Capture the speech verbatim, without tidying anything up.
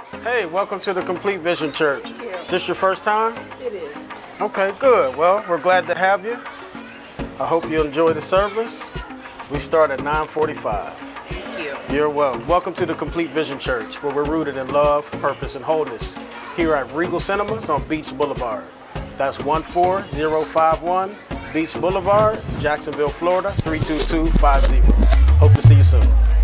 Hey, welcome to the Complete Vision Church. Thank you. Is this your first time? It is. Okay, good. Well, we're glad to have you. I hope you enjoy the service. We start at nine forty-five. Thank you. You're welcome. Welcome to the Complete Vision Church, where we're rooted in love, purpose, and wholeness. Here at Regal Cinemas on Beach Boulevard. That's one four zero five one Beach Boulevard, Jacksonville, Florida, three two two five zero. Hope to see you soon.